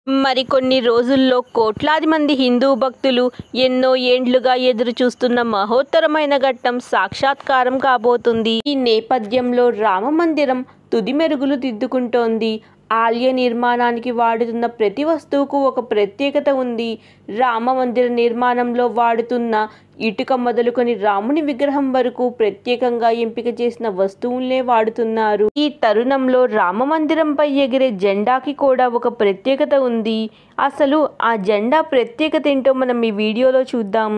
మరికొన్ని రోజుల్లో కోట్లాది మంది హిందూ భక్తులు ఎన్నో ఏండ్లుగా ఎదురు చూస్తున్న మహోత్తరమైన ఘట్టం సాక్షాత్కారం కాబోతుంది. ఈ నేపథ్యంలో రామ మందిరం తుది మెరుగులు దిద్దుకుంటోంది. ఆలయ నిర్మాణానికి వాడుతున్న ప్రతి వస్తువుకు ఒక ప్రత్యేకత ఉంది. రామ మందిర నిర్మాణంలో వాడుతున్న ఇటుక మొదలుకొని రాముని విగ్రహం వరకు ప్రత్యేకంగా ఎంపిక చేసిన వస్తువులనే వాడుతున్నారు. ఈ తరుణంలో రామ మందిరంపై ఎగిరే జెండాకి కూడా ఒక ప్రత్యేకత ఉంది. అసలు ఆ జెండా ప్రత్యేకత ఏంటో మనం ఈ వీడియోలో చూద్దాం.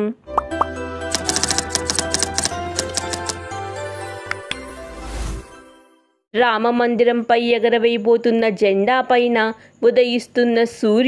రామ మందిరంపై ఎగరవేయబోతున్న జెండా పైన ఉదయిస్తున్న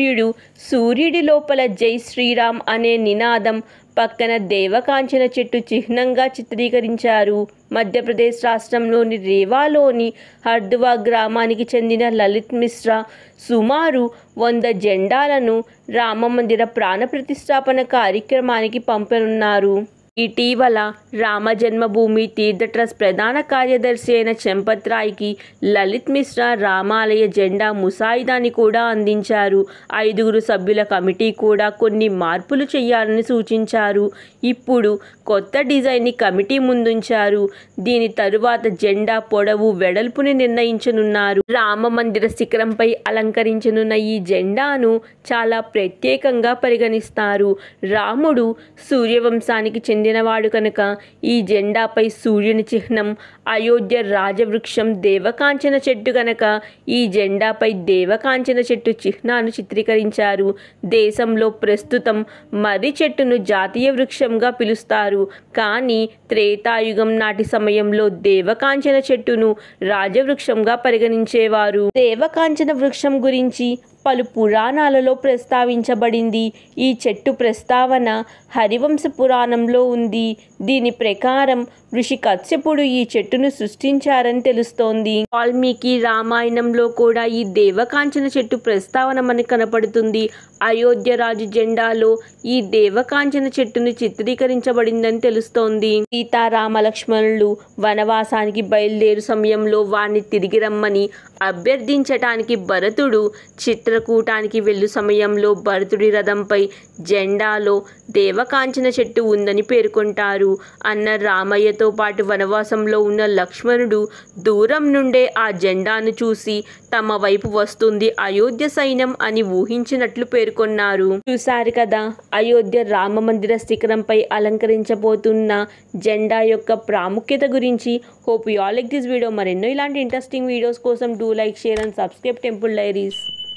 సూర్యుడి లోపల జై శ్రీరామ్ అనే నినాదం, పక్కన దేవకాంచన చెట్టు చిహ్నంగా చిత్రీకరించారు. మధ్యప్రదేశ్ రాష్ట్రంలోని రేవాలోని హర్దువా గ్రామానికి చెందిన లలిత్ మిశ్రా సుమారు 100 జెండాలను రామమందిర ప్రాణ ప్రతిష్టాపన కార్యక్రమానికి పంపనున్నారు. ఇటీవల రామ జన్మభూమి తీర్థ ట్రస్ట్ ప్రధాన కార్యదర్శి అయిన చంపత్ రాయ్కి లలిత్ మిశ్రా రామాలయ జెండా ముసాయిదాని కూడా అందించారు. 5 సభ్యుల కమిటీ కూడా కొన్ని మార్పులు చేయాలని సూచించారు. ఇప్పుడు కొత్త డిజైన్ని కమిటీ ముందుంచారు. దీని తరువాత జెండా పొడవు వెడల్పుని నిర్ణయించనున్నారు. రామ మందిర శిఖరంపై అలంకరించనున్న ఈ జెండాను చాలా ప్రత్యేకంగా పరిగణిస్తారు. రాముడు సూర్యవంశానికి చెందినవాడు కనుక ఈ జెండాపై సూర్యుని చిహ్నం, అయోధ్య రాజవృక్షం దేవకాంచన చెట్టు కనుక ఈ జెండాపై దేవకాంచన చెట్టు చిహ్నాన్ని చిత్రీకరించారు. దేశంలో ప్రస్తుతం మర్రి చెట్టును జాతీయ వృక్షంగా పిలుస్తారు. కానీ త్రేతాయుగం నాటి సమయంలో దేవకాంచన చెట్టును రాజవృక్షంగా పరిగణించేవారు. దేవకాంచన వృక్షం గురించి పలు పురాణాలలో ప్రస్తావించబడింది. ఈ చెట్టు ప్రస్తావన హరివంశ పురాణంలో ఉంది. దీని ప్రకారం ఋషి కశ్యపుడు ఈ చెట్టును సృష్టించారని తెలుస్తోంది. వాల్మీకి రామాయణంలో కూడా ఈ దేవకాంచన చెట్టు ప్రస్తావన మనకు కనపడుతుంది. అయోధ్య రాజు జెండాలో ఈ దేవకాంచన చెట్టును చిత్రీకరించబడిందని తెలుస్తోంది. సీతారామ లక్ష్మణులు వనవాసానికి బయలుదేరు సమయంలో వారిని తిరిగి రమ్మని అభ్యర్థించటానికి భరతుడు చిత్రకూటానికి వెళ్ళు సమయంలో భరతుడి రథంపై జెండాలో దేవకాంచన చెట్టు ఉందని పేర్కొంటారు. అన్న రామయ్యతో పాటు వనవాసంలో ఉన్న లక్ష్మణుడు దూరం నుండే ఆ జెండాను చూసి తమ వైపు వస్తుంది అయోధ్య సైన్యం అని ఊహించినట్లు పేర్కొన్నారు. చూశారు కదా, అయోధ్య రామ మందిర శిఖరంపై అలంకరించబోతున్న జెండా యొక్క ప్రాముఖ్యత గురించి. Hope you all like this video. మరెన్నో ఇలాంటి ఇంట్రెస్టింగ్ వీడియోస్ కోసం do like, share and subscribe temple diaries.